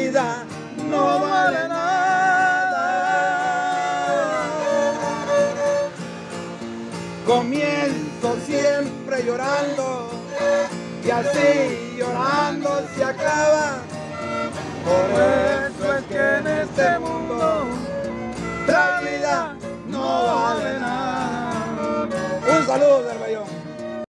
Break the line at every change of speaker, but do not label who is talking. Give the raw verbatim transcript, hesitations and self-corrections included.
vida no vale nada. Comienzo siempre llorando y así llorando se acaba. Por eso es que